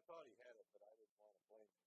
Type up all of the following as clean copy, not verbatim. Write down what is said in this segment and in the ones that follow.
thought he had it, but I didn't want to blame him.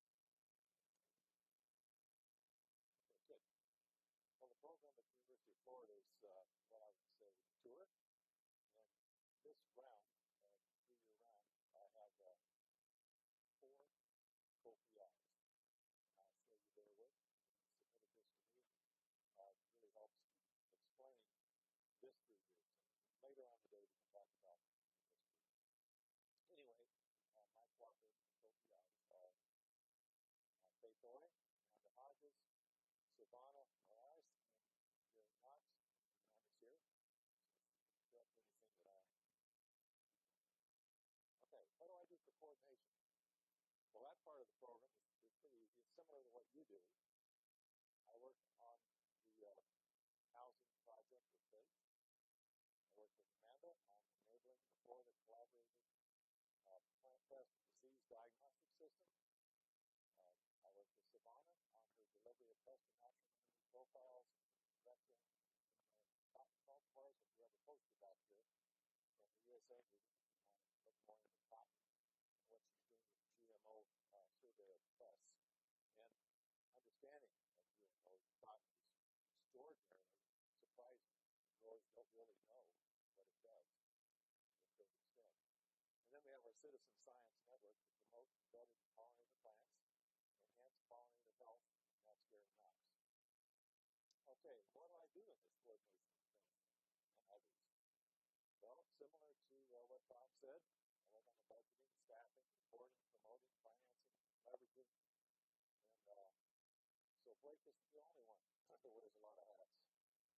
Okay, good. Well, the program at the University of Florida is what I would say mature. And this round, 3-year round, I have 4 co-PIs. And I'll show you their work. They submitted this to me. It really helps to explain this 3 years. And later on today, we can talk about the history. Anyway, my cooperative co-PIs are Faith Oy, Amanda Hodges, Savannah Moraes, and Jerry Knox. Amanda's here, so she can correct anything that I... Okay, what do I do for coordination? Well, that part of the program is pretty easy. It's similar to what you do. I work on the housing project with Pest. I work with Amanda on enabling the Florida Collaborative Plant Pest and Disease Diagnostic System. I work with Savannah on her delivery of pest and natural enemy profiles and vector in the cotton cultivars. And we have a poster back here from the USA meeting if you want to look more into cotton and what she's doing with the GMO survey of pests. And understanding of GMOs, cotton is extraordinarily surprising. Growers don't really know what it does to a great extent. And then we have our Citizen Science Network to promote embedded pollinator plants, enhance pollinator health, and that's Gary Knox. Okay, what do I do in this coordination thing and others? Well, similar to what Tom said, I work on the budgeting, staffing, reporting, promoting, financing, leveraging, and so Blake isn't the only one that wears a lot of hats.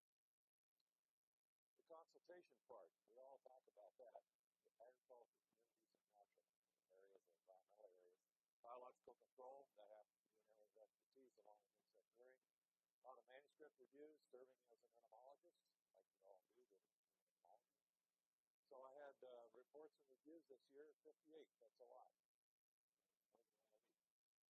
The consultation part, we all talk about that. The agriculture, communities, and natural areas or environmental areas. Biological control, that happens to be an area of expertise along with insect rearing. A lot of manuscript reviews, serving as an entomologist, like you all do, the entomology. So I had reports and reviews this year, 58. That's a lot. More than one a week.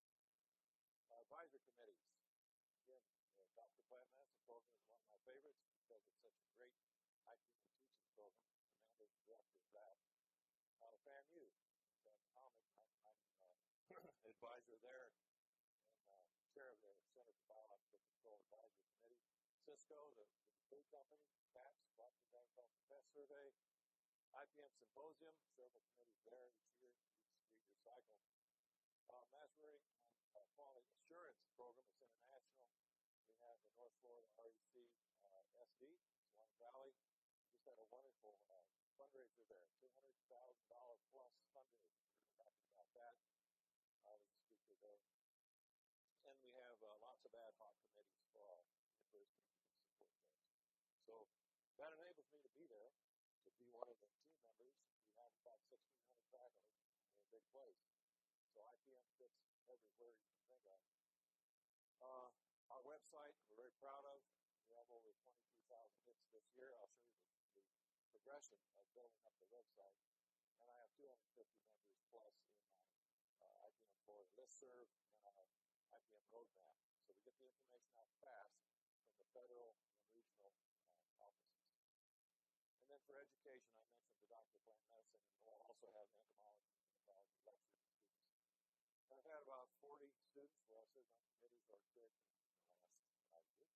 Advisory committees. Again, the Dr. Plant Medicine program is one of my favorites because it's such a great IPM teaching program. Amanda's the director of that. FAMU, economic, I'm advisor there and chair of the Center for Biological Control Advisory Committee. Cisco, the food company, CAPS, Cooperative Agriculture Pest Survey, IPM Symposium, several committees there each year, each 3-year cycle. Mass rearing and quality assurance program is international. We have the North Florida REC SD, Swan Valley. We just had a wonderful fundraiser there, $200,000 plus fundraiser. We were happy about that. I was a speaker there. And we have lots of ad hoc committees for our university to support those. So that enables me to be there, to be one of the team members. We have about 1,600 faculty. We're a big place. So IPM fits everywhere you can think of. Our website, we're very proud of. We have over 22,000 hits this year. I'll show you the progression of building up the website. And I have 250 members plus in my IPM Florida listserv and our IPM roadmap. So we get the information out fast from the federal and regional offices. And then for education, I mentioned the Dr. Plant Medicine, and we'll also have entomology and ecology lectures and students. And I've had about 40 students where I've served on committees or curriculum in the last 5 years.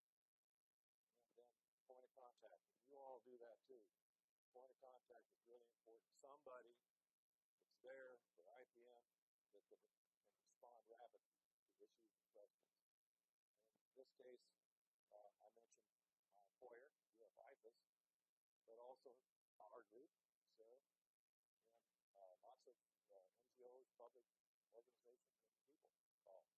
And then point of contact. And you all do that too. Point of contact is really important. Somebody that's there for IPM that can respond rapidly to issues and questions. And in this case, I mentioned my employer, UF IFAS, but also our group, Sarah, and lots of NGOs, public organizations, and people call.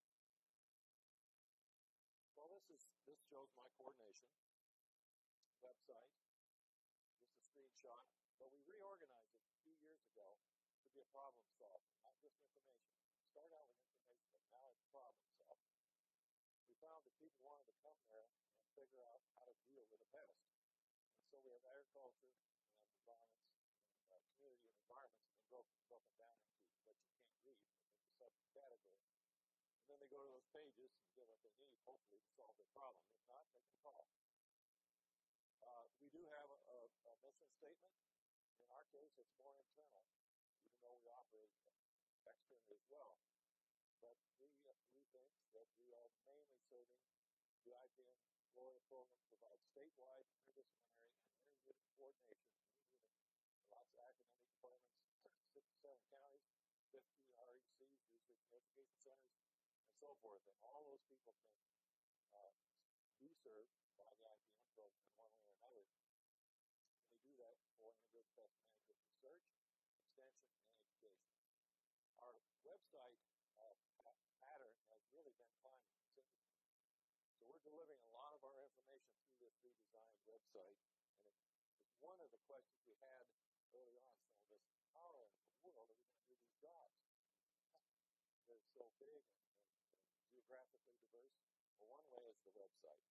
Well, this shows my coordination website, just a screenshot, but we reorganized it a few years ago to be a problem solver, not just information. Start out with information, but now it's problem solving. We found that people wanted to come there and figure out how to deal with a pest. And so we have agriculture and environments and community and environments have been broken down into what you can't read, into subject category. And then they go to those pages and get what they need, hopefully, to solve their problem. If not, they can call. We do have a mission statement. In our case, it's more internal, even though we operate externally as well. But we think that we are mainly serving the IPM Florida program, provides statewide, interdisciplinary, and interunit coordination, lots of academic departments, 67 counties, 50 RECs, research and education centers, and so forth. And all those people can be served by the IPM program in one way or another. And we do that for integrated pest management research, extension, and education. Our website pattern has really been climbing continually. So we're delivering a lot of our information through this redesigned website. And it was one of the questions we had early on. Some of us, how in the world are we going to do these jobs? They're so big and geographically diverse. Well, one way is the website.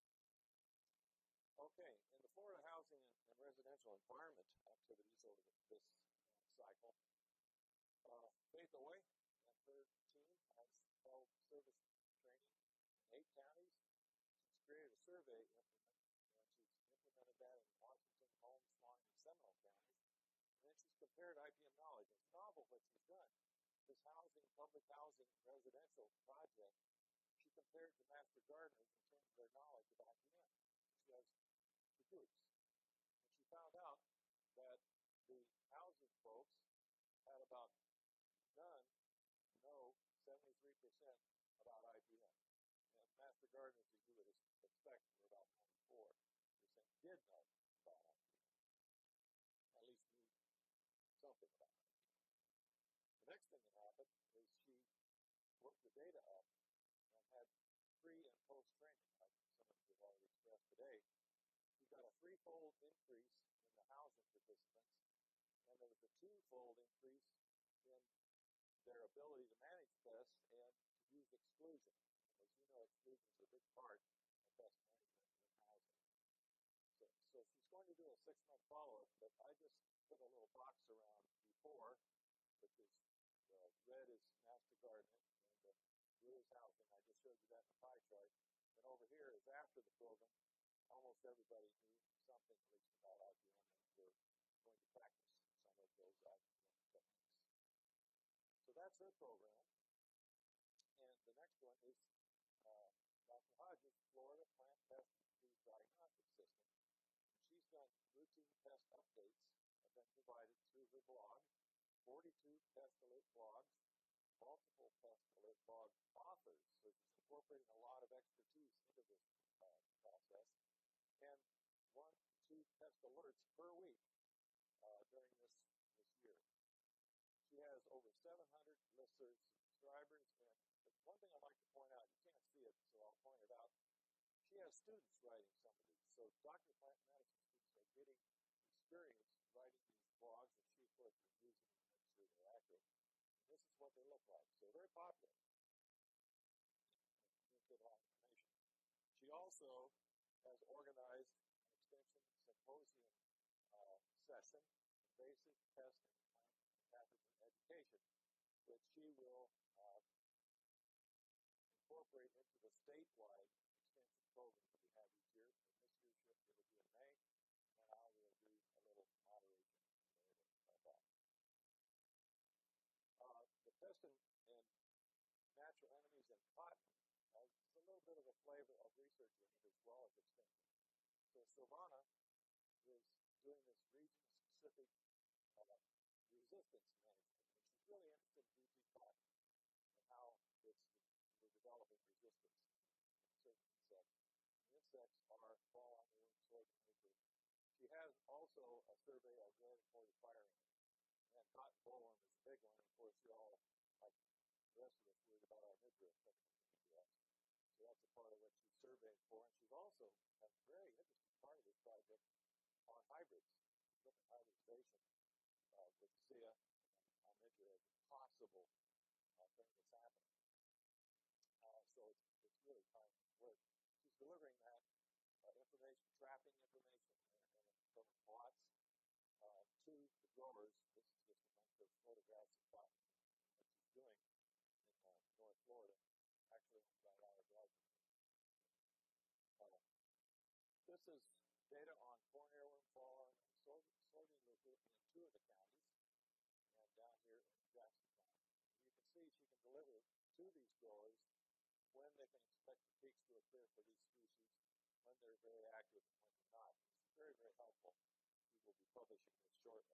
Okay, in the Florida housing and residential environment activities over this cycle, Faith Away and her team has held service training in 8 counties. She's created a survey implement, and she's implemented that in Washington, Holmes, Swan, and Seminole counties. And then she's compared IPM knowledge. It's novel what she's done. This housing, public housing, residential project, she compared to master gardeners in terms of their knowledge of IPM. So she has the groups. And she found out that the housing folks had about none know 73% about IPM. And master gardeners, as you would expect, were about 94% did know about IPM. At least knew something about IPM. The next thing that happened is she worked the data up and had pre and post training, like some of you have already expressed today. She got a 3-fold increase in the housing participants, and there was a 2-fold increase in their ability to manage pests and to use exclusion. And as you know, exclusion is a big part of pest management in housing. So she's going to do a 6-month follow-up, but I just put a little box around before, which is red is master gardening and the blue is housing. I just showed you that in the pie chart. And over here is after the program. Almost everybody knew something at least about IPM, and we're going to practice some of those IPM techniques. So that's her program. And the next one is Dr. Hodges' Florida Plant Pest Disease Diagnostic System. And she's done routine pest updates, have been provided through her blog, 42 pest alert blogs, multiple pest alert blog authors. So she's incorporating a lot of expertise into this process. And 1 to 2 pest alerts per week during this year. She has over 700 listserv subscribers, and one thing I'd like to point out, you can't see it, so I'll point it out. She has students writing some of these. So Dr. Plant Medicine students are getting experience writing these blogs, and she, of course, reviews them and makes sure they're accurate. And this is what they look like. So very popular. Communicate a lot of information. She also has organized an extension symposium session, Basic Pest and Plant Pathogen Education, which she will incorporate into the statewide extension program that we have each year. In this year's shift, it'll be in May, and I will do a little moderation later about that. The pest and natural enemies in cotton has a little bit of a flavor of research in it as well as extension. So Silvana is doing this region-specific resistance management, and she's really interested in BT cotton and how we're developing resistance in certain insects. The insects fall on the room sorghum acre. She has also a survey of red and ported fire ants, and cotton bollworm is a big one. Of course, you're all, like the rest of us, worried about our midriff coming into us. So that's a part of what she's surveying for, and she's also a very interesting part of this project on hybrids. She's looking at hybridization with SIA and Almidra as a possible thing that's happening. So it's really timely work. She's delivering that information, trapping information, and from plots to the growers. This is just a bunch of photographs of cotton and what she's doing in North Florida, actually owned by our gardener. This is data on corn earworm, fall arm, and soybean looper in 2 of the counties, and down here in Jackson County. to these growers when they can expect the peaks to occur for these species, when they're very active and when they're not. This is very, very helpful. We will be publishing this shortly.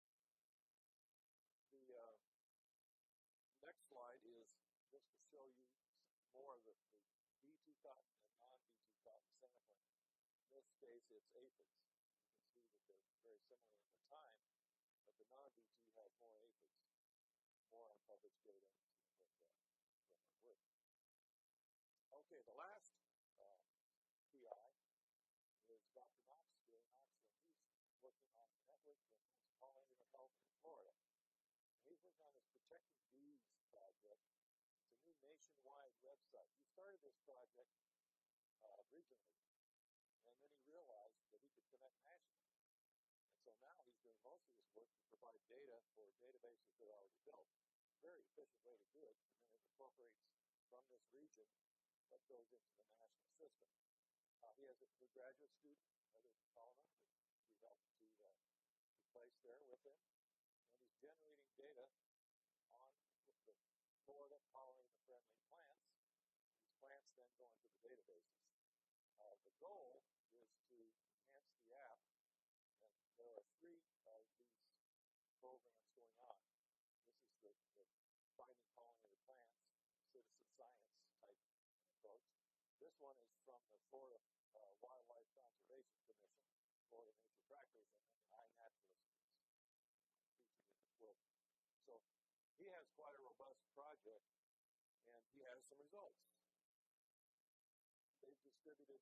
The next slide is just to show you more of the B2 cotton and non-B2 cotton sampling. In this case, it's aphids. You can see that they're very similar in the time, but the non-B2 has more aphids, more unpublished data with their work. Okay, the last PI is Dr. Knox, Gary Knox, and he's working on a network that is pollinator health in Florida. And he's working on this Protecting Bees project. It's a new nationwide website. He started this project regionally, and then he realized that he could connect nationally. And so now he's doing most of this work to provide data for databases that are already built. Very efficient way to do it, and then it incorporates from this region what goes into the national system. He has a new graduate student, Heather Coleman, that we helped to place there with him, and he's generating data on the Florida pollinator-friendly plants. These plants then go into the databases. The goal is to enhance the app, and there are 3 of these programs going on. This is the Finding Pollinator Plants, citizen science type approach. This one is from the Florida Wildlife Conservation Commission, Florida Nature Trackers, and then the iNaturalist is featured in this work. So he has quite a robust project, and he has some results. They've distributed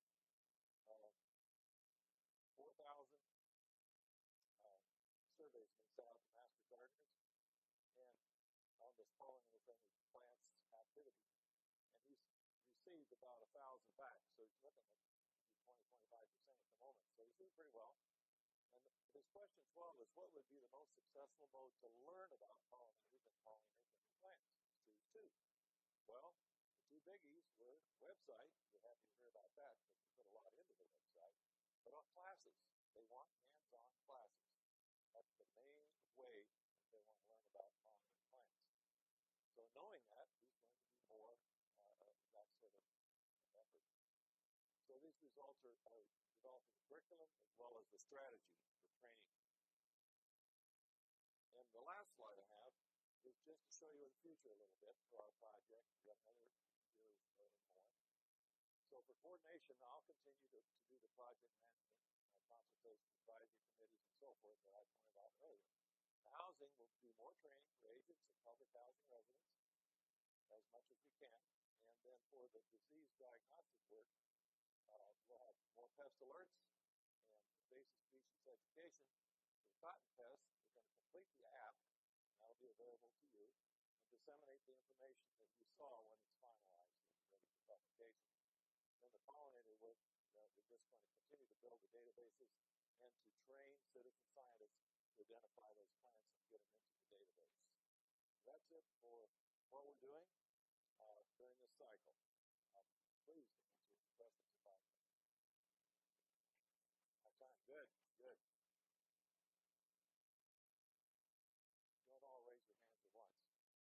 4,000 surveys being sent out to master gardeners and on this pollinator-friendly plants activity. And he's received about 1,000 back, so he's looking at maybe 20-25% at the moment. So he's doing pretty well. And his question 12 is, what would be the most successful mode to learn about pollinators and pollinator-friendly plants? Choose 2. Well, the 2 biggies were website. You're happy to hear about that because we put a lot into the website. But on classes, they want hands-on classes. That's the main way that they want to learn about pollinator plants. So knowing that, he's going to do more of that sort of effort. So these results are developing the curriculum as well as the strategy for training. And the last slide I have is just to show you the future a little bit for our project. We've got another year or more. So for coordination, I'll continue to do the project management, consultation, advisory committees, and so forth that I pointed out earlier. The housing will do more training for agents and public housing residents as much as we can. And then for the disease diagnostic work, we'll have more pest alerts and invasive species education. For the cotton pest, we're going to complete the app, and that'll be available to you, and disseminate the information that you saw when it's finalized and ready for publication. Then the pollinator work, we're just going to continue to build the databases and to train citizen scientists to identify those plants and get them into the database. So that's it for what we're doing during this cycle. Please answer any questions about my time. Good, good. Don't all raise your hands at once.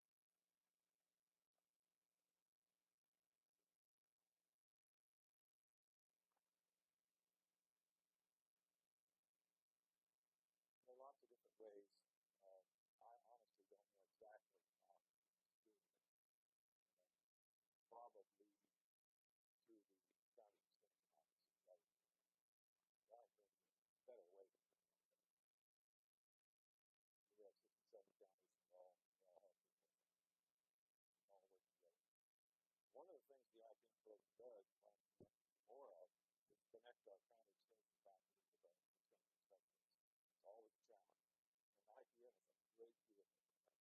There are lots of different ways. I honestly don't know exactly how he's doing it. Probably through the county extension offices. That would be a better way to do it. We have 67 counties and they all have people all work together. One of the things the IPM program does, and we have to do more of, is connect our county extension faculty with our extension specialists. It's always a challenge. And IPM is a great vehicle for that.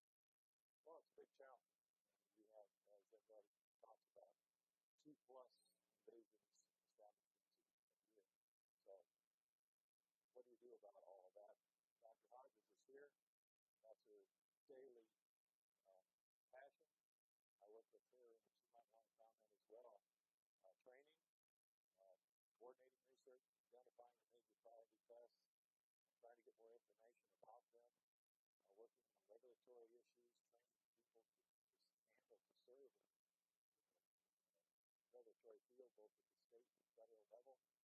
Well, it's a big challenge. We have, as everybody talks about, 2+ about all of that. Dr. Hodges is here. That's her daily uh, passion. I work with her, and she might want to comment as well. Training, uh, coordinating research, identifying the major priority pests, trying to get more information about them, working on regulatory issues, training people to handle, to serve in the regulatory field, both at the state and federal level.